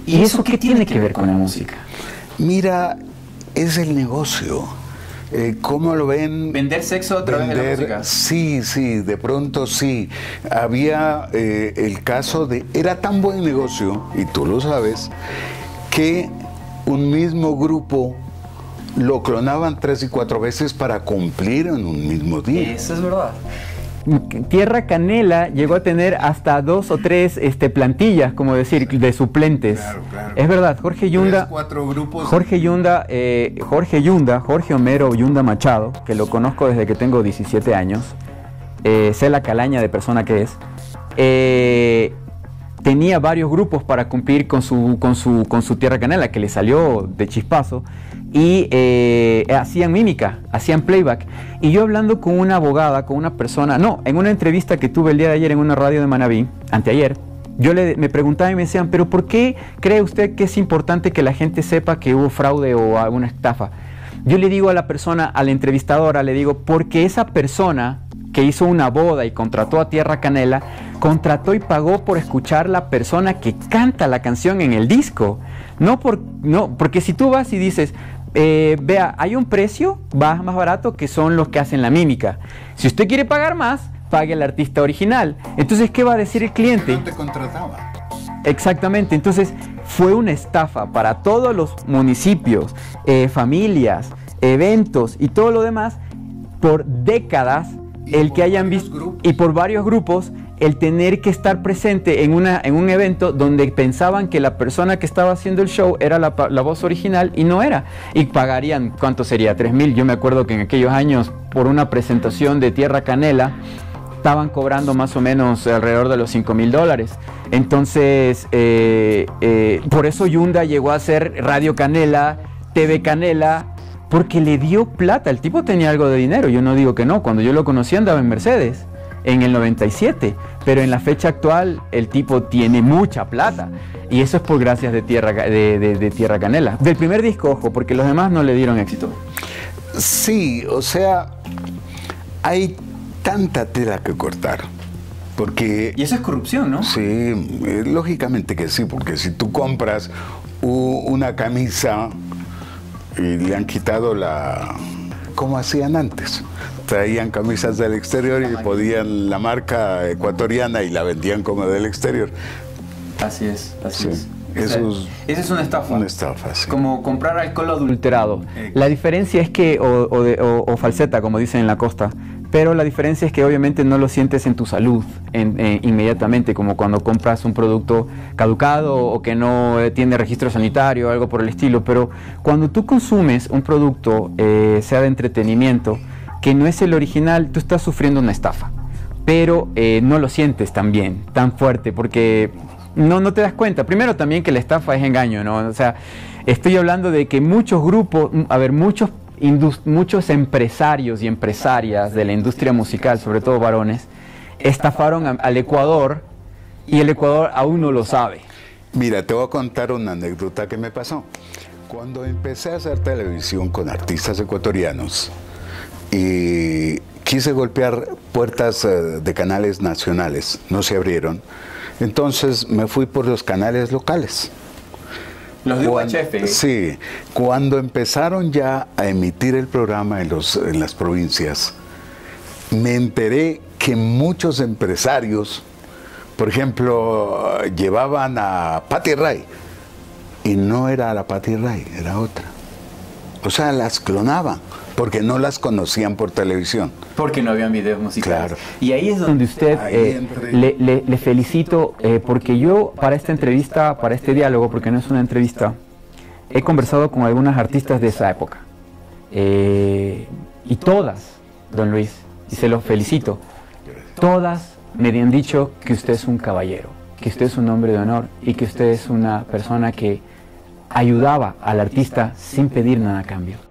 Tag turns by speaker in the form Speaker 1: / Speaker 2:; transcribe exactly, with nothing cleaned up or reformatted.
Speaker 1: ¿Y eso qué tiene que ver con la música?
Speaker 2: Mira, es el negocio. Eh, ¿Cómo lo ven?
Speaker 1: ¿Vender sexo a través
Speaker 2: Vender,
Speaker 1: de la música?
Speaker 2: Sí, sí, de pronto sí. Había eh, el caso de... Era tan buen negocio, y tú lo sabes, que un mismo grupo lo clonaban tres y cuatro veces para cumplir en un mismo día.
Speaker 1: Eso es verdad.
Speaker 3: Tierra Canela llegó a tener hasta dos o tres este, plantillas, como decir, de suplentes.
Speaker 2: Claro, claro.
Speaker 3: Es verdad, Jorge Yunda,
Speaker 2: Tres, cuatro grupos.
Speaker 3: Jorge Yunda, eh, Jorge Yunda, Jorge Homero Yunda Machado, que lo conozco desde que tengo diecisiete años, eh, sé la calaña de persona que es, eh, tenía varios grupos para cumplir con su, con su, con su Tierra Canela, que le salió de chispazo, y eh, hacían mímica, hacían playback. Y yo hablando con una abogada, con una persona, no, en una entrevista que tuve el día de ayer en una radio de Manabí, anteayer, yo le, me preguntaba y me decían, pero ¿por qué cree usted que es importante que la gente sepa que hubo fraude o alguna estafa? Yo le digo a la persona, a la entrevistadora, le digo, porque esa persona que hizo una boda y contrató a Tierra Canela, contrató y pagó por escuchar la persona que canta la canción en el disco. No, por, no porque si tú vas y dices, eh, vea, hay un precio va más barato que son los que hacen la mímica. Si usted quiere pagar más, pague al artista original. Entonces, ¿qué va a decir el cliente?
Speaker 2: No te contrataba.
Speaker 3: Exactamente, entonces fue una estafa para todos los municipios, eh, familias, eventos y todo lo demás por décadas. El que hayan visto, y por varios grupos, el tener que estar presente en, una, en un evento donde pensaban que la persona que estaba haciendo el show era la, la voz original y no era. Y pagarían, ¿cuánto sería? tres mil. Yo me acuerdo que en aquellos años, por una presentación de Tierra Canela, estaban cobrando más o menos alrededor de los cinco mil dólares. Entonces, eh, eh, por eso Yunda llegó a hacer Radio Canela, T V Canela, porque le dio plata. El tipo tenía algo de dinero, yo no digo que no. Cuando yo lo conocí andaba en Mercedes, en el noventa y siete, pero en la fecha actual el tipo tiene mucha plata. Y eso es por gracias de Tierra, de, de, de Tierra Canela. Del primer disco, ojo, porque los demás no le dieron éxito.
Speaker 2: Sí, o sea, hay tanta tela que cortar. Porque...
Speaker 1: Y eso es corrupción, ¿no?
Speaker 2: Sí, eh, lógicamente que sí, porque si tú compras u, una camisa y le han quitado la... como hacían antes. Traían camisas del exterior y podían la marca ecuatoriana y la vendían como del exterior.
Speaker 1: Así es, así
Speaker 2: Sí.
Speaker 1: es.
Speaker 2: Eso
Speaker 1: O sea,
Speaker 2: es
Speaker 1: esa es una estafa.
Speaker 2: una estafa, sí.
Speaker 1: Como comprar alcohol adulterado.
Speaker 3: La diferencia es que, o, o, de, o, o falseta, como dicen en la costa, pero la diferencia es que obviamente no lo sientes en tu salud en, en, inmediatamente, como cuando compras un producto caducado o que no eh, tiene registro sanitario o algo por el estilo, pero cuando tú consumes un producto, eh, sea de entretenimiento, que no es el original, tú estás sufriendo una estafa, pero eh, no lo sientes tan bien, tan fuerte, porque no, no te das cuenta. Primero también que la estafa es engaño, ¿no? O sea, estoy hablando de que muchos grupos, a ver, muchos muchos empresarios y empresarias de la industria musical, sobre todo varones, estafaron a, al Ecuador y el Ecuador aún no lo sabe.
Speaker 2: Mira, te voy a contar una anécdota que me pasó. Cuando empecé a hacer televisión con artistas ecuatorianos y quise golpear puertas uh, de canales nacionales, no se abrieron, entonces me fui por los canales locales.
Speaker 1: Los de U H F.
Speaker 2: Sí, cuando empezaron ya a emitir el programa en, los, en las provincias, me enteré que muchos empresarios, por ejemplo, llevaban a Patti Ray, y no era la Patti Ray, era otra. O sea, las clonaban, porque no las conocían por televisión.
Speaker 1: Porque no habían videos musicales.
Speaker 2: Claro.
Speaker 1: Y ahí es
Speaker 3: Donde usted, eh, le, le, le felicito, eh, porque yo para esta entrevista, para este diálogo, porque no es una entrevista, he conversado con algunas artistas de esa época. Eh, y todas, don Luis, y se lo felicito, todas me han dicho que usted es un caballero, que usted es un hombre de honor y que usted es una persona que ayudaba al artista sin pedir nada a cambio.